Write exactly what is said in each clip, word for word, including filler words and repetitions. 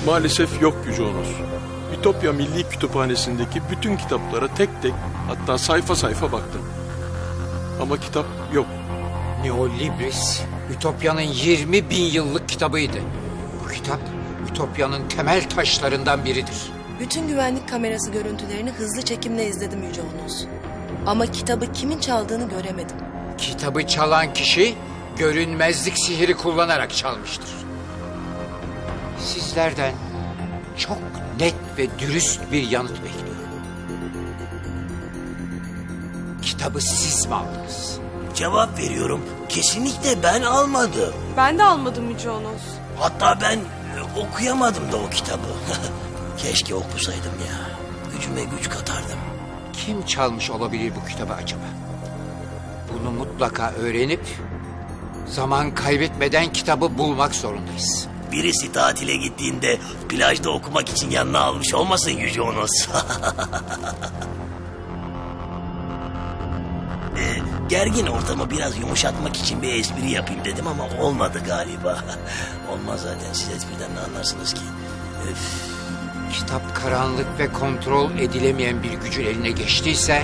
Maalesef yok Yüce Onos. Ütopya Milli Kütüphanesi'ndeki bütün kitaplara tek tek, hatta sayfa sayfa baktım. Ama kitap yok. Neolibris, Ütopya'nın yirmi bin yıllık kitabıydı. Bu kitap, Ütopya'nın temel taşlarından biridir. Bütün güvenlik kamerası görüntülerini hızlı çekimle izledim Yüce Onos. Ama kitabı kimin çaldığını göremedim. Kitabı çalan kişi, görünmezlik sihiri kullanarak çalmıştır. Sizlerden çok net ve dürüst bir yanıt bekliyorum. Kitabı siz mi aldınız? Cevap veriyorum. Kesinlikle ben almadım. Ben de almadım Yüce Onos. Hatta ben e, okuyamadım da o kitabı. Keşke okusaydım ya. Gücüme güç katardım. Kim çalmış olabilir bu kitabı acaba? Bunu mutlaka öğrenip zaman kaybetmeden kitabı bulmak zorundayız. Birisi tatile gittiğinde plajda okumak için yanına almış olmasın Yüce Onos? e, gergin ortamı biraz yumuşatmak için bir espri yapayım dedim ama olmadı galiba. Olmaz zaten, siz espriden ne anlarsınız ki? Öf. Kitap karanlık ve kontrol edilemeyen bir gücün eline geçtiyse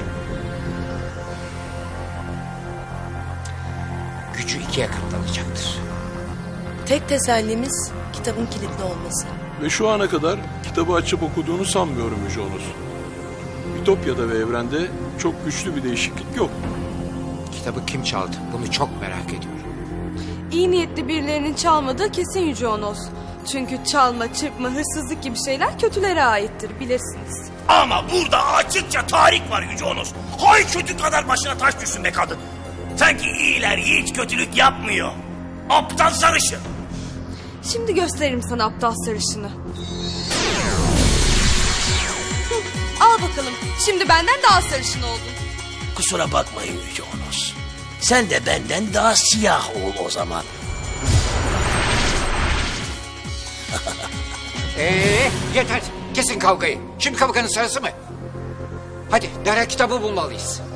gücü ikiye katlanacaktır. Tek tesellimiz kitabın kilitli olması. Ve şu ana kadar kitabı açıp okuduğunu sanmıyorum Yüce Onos. Ütopya'da ve evrende çok güçlü bir değişiklik yok. Kitabı kim çaldı? Bunu çok merak ediyorum. İyi niyetli birilerinin çalmadığı kesin Yüce Onos. Çünkü çalma, çırpma, hırsızlık gibi şeyler kötülere aittir, bilirsiniz. Ama burada açıkça tarih var Yüce Onos. Hay kötü kadar başına taş düşsün be kadın. Sanki iyiler hiç kötülük yapmıyor. Aptal sarışın. Şimdi gösteririm sana aptal sarışını. Hı, al bakalım. Şimdi benden daha sarışın oldun. Kusura bakmayın Yüce Onos. Sen de benden daha siyah ol o zaman. Ee, yeter. Kesin kavgayı. Şimdi kavganın sırası mı? Hadi derhal kitabı bulmalıyız.